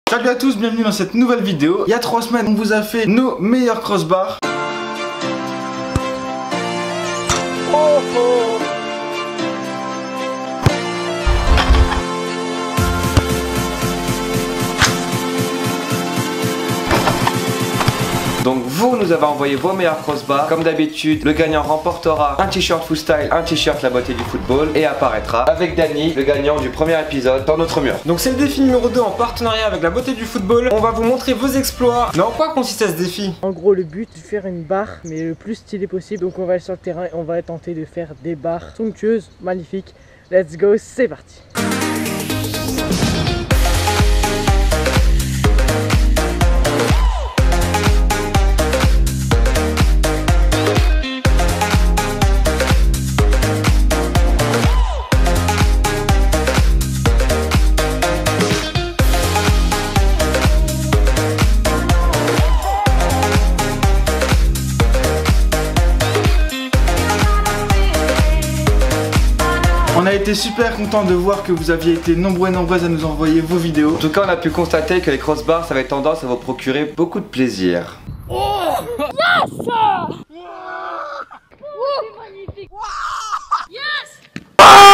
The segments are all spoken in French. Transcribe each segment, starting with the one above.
Salut à tous, bienvenue dans cette nouvelle vidéo. Il y a 3 semaines, on vous a fait nos meilleurs crossbars. Donc vous nous avez envoyé vos meilleurs crossbars. Comme d'habitude, le gagnant remportera un t-shirt full style, un t-shirt la beauté du football et apparaîtra avec Dany, le gagnant du premier épisode, dans notre mur. Donc c'est le défi numéro 2 en partenariat avec la beauté du football. On va vous montrer vos exploits. Mais en quoi consiste ce défi? En gros, le but c'est de faire une barre mais le plus stylé possible. Donc on va aller sur le terrain et on va tenter de faire des barres somptueuses, magnifiques. Let's go, c'est parti. On a été super content de voir que vous aviez été nombreux et nombreuses à nous envoyer vos vidéos. En tout cas, on a pu constater que les crossbars, ça avait tendance à vous procurer beaucoup de plaisir. Oh yes! C'est magnifique! Yes!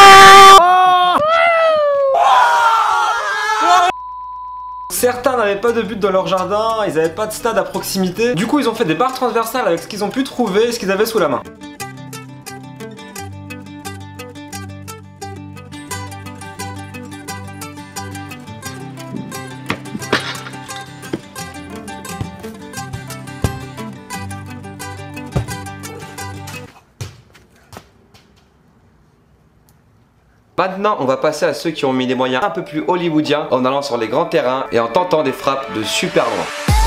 Certains n'avaient pas de but dans leur jardin, ils n'avaient pas de stade à proximité. Du coup, ils ont fait des barres transversales avec ce qu'ils ont pu trouver, ce qu'ils avaient sous la main. Maintenant, on va passer à ceux qui ont mis des moyens un peu plus hollywoodiens en allant sur les grands terrains et en tentant des frappes de super loin.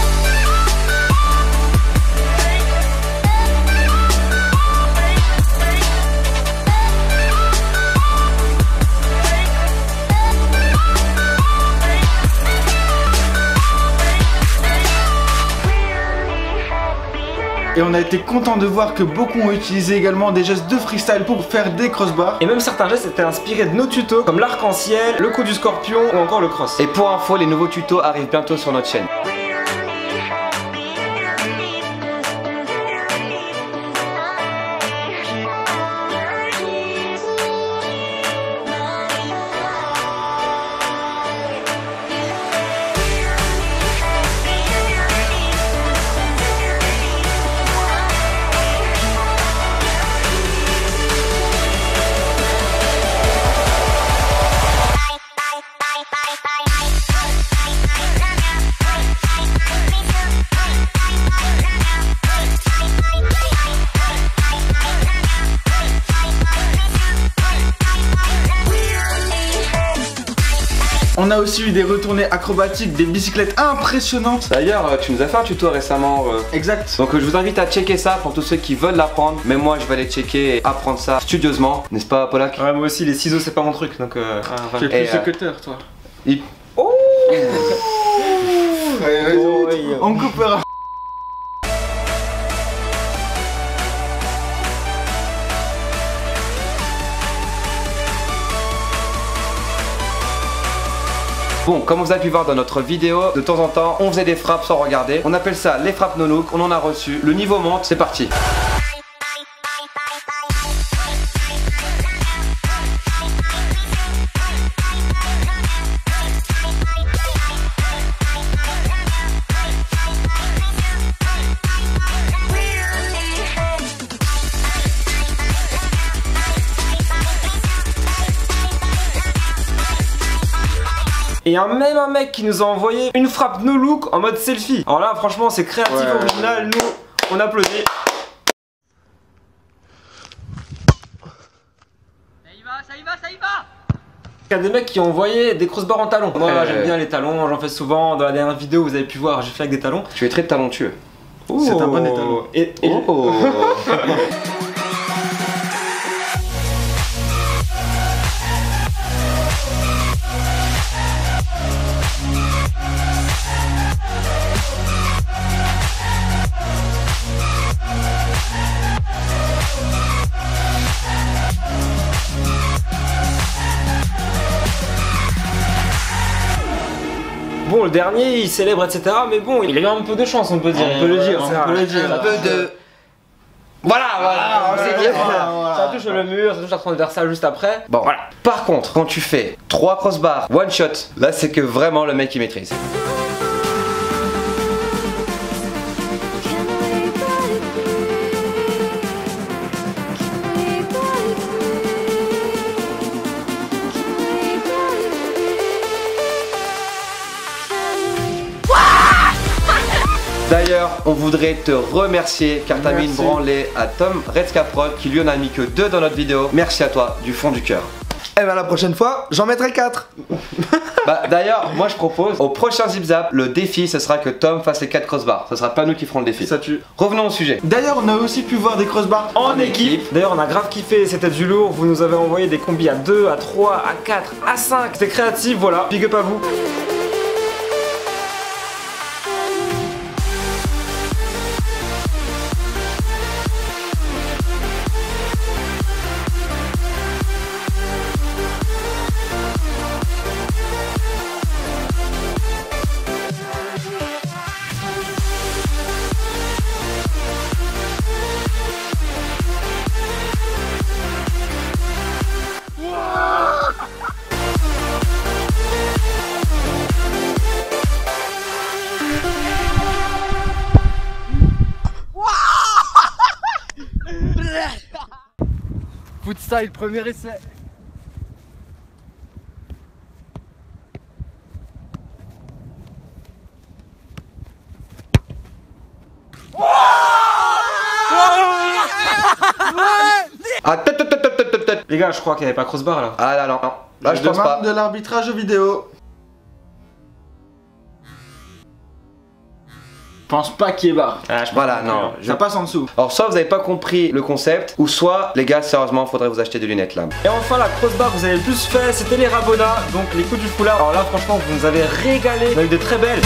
Et on a été content de voir que beaucoup ont utilisé également des gestes de freestyle pour faire des crossbars. Et même certains gestes étaient inspirés de nos tutos, comme l'arc-en-ciel, le coup du scorpion ou encore le cross. Et pour info, les nouveaux tutos arrivent bientôt sur notre chaîne. On a aussi eu des retournées acrobatiques, des bicyclettes impressionnantes. D'ailleurs, tu nous as fait un tuto récemment. Exact. Donc je vous invite à checker ça pour tous ceux qui veulent l'apprendre. Mais moi, je vais aller checker et apprendre ça studieusement. N'est-ce pas, Polak? Ouais, moi aussi, les ciseaux, c'est pas mon truc, donc Tu es plus secrétaire, toi. Oh On coupera. Bon, comme vous avez pu voir dans notre vidéo, de temps en temps, on faisait des frappes sans regarder. On appelle ça les frappes no-look. On en a reçu. Le niveau monte, c'est parti. Et même un mec qui nous a envoyé une frappe no look en mode selfie. Alors là, franchement, c'est créatif, original. Nous, on applaudit. Ça y va, ça y va, ça y va! Il y a des mecs qui ont envoyé des crossbars en talons. Moi, j'aime bien les talons, j'en fais souvent. Dans la dernière vidéo, vous avez pu voir, j'ai fait avec des talons. Tu es très talentueux. C'est un bon étalon. Bon, le le dernier, il célèbre, etc. Mais bon, il a eu un peu de chance, on peut dire. On peut le dire, on peut le dire. Un peu de... Voilà, on sait dire. Ça touche le mur, ça touche la transversale juste après. Bon, voilà. Par contre, quand tu fais 3 crossbars, one shot, là c'est que vraiment le mec il maîtrise. D'ailleurs, on voudrait te remercier car t'as mis une branlée à Tom Redskaprod qui lui en a mis que 2 dans notre vidéo. Merci à toi du fond du cœur. Et ben la prochaine fois, j'en mettrai 4. Bah d'ailleurs, moi je propose au prochain Zip Zap, le défi ce sera que Tom fasse les 4 crossbars. Ce sera pas nous qui ferons le défi. Ça tue. Revenons au sujet. D'ailleurs, on a aussi pu voir des crossbars en équipe. D'ailleurs, on a grave kiffé, c'était du lourd. Vous nous avez envoyé des combis à 2, à 3, à 4, à 5. C'était créatif, voilà. Big up à vous. Footstyle, premier essai. Ah, Les gars, je crois qu'il n'y avait pas crossbar là. Ah là non, non. Là je pense pas. De l'arbitrage vidéo. Je pense pas qu'il y ait barre. Voilà, non. Ça passe en dessous. Alors soit vous avez pas compris le concept, ou soit les gars sérieusement faudrait vous acheter des lunettes là. Et enfin la crossbar que vous avez le plus fait, c'était les Rabona, donc les coups du foulard. Alors là franchement vous nous avez régalé, on a eu de très belles.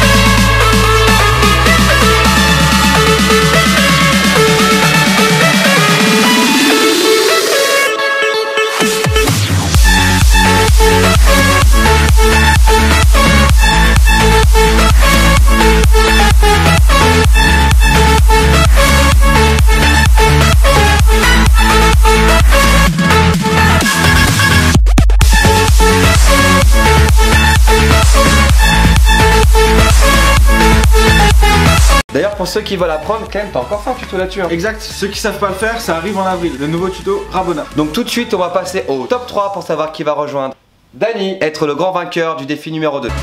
D'ailleurs pour ceux qui veulent apprendre, Clem, t'as encore fait un tuto là-dessus hein. Exact, ceux qui savent pas le faire, ça arrive en avril, le nouveau tuto Rabona. Donc tout de suite on va passer au top 3 pour savoir qui va rejoindre Dany, être le grand vainqueur du défi numéro 2.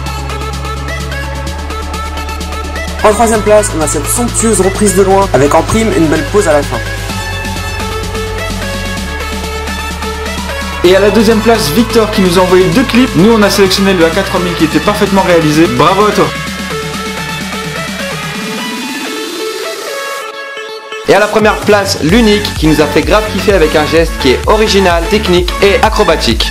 En troisième place, on a cette somptueuse reprise de loin, avec en prime une belle pause à la fin. Et à la deuxième place, Victor qui nous a envoyé 2 clips. Nous on a sélectionné le AK3000 qui était parfaitement réalisé. Bravo à toi. Et à la première place, l'unique qui nous a fait grave kiffer avec un geste qui est original, technique et acrobatique.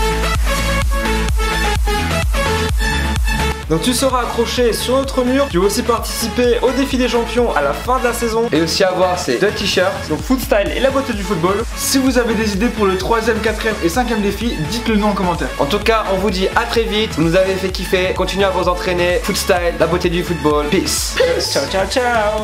Donc tu seras accroché sur notre mur, tu vas aussi participer au défi des champions à la fin de la saison. Et aussi avoir ces 2 t-shirts, donc Footstyle et la beauté du football. Si vous avez des idées pour le 3e, 4e et 5e défi, dites-le nous en commentaire. En tout cas, on vous dit à très vite, vous nous avez fait kiffer, continuez à vous entraîner, Footstyle, la beauté du football, peace. Ciao ciao ciao.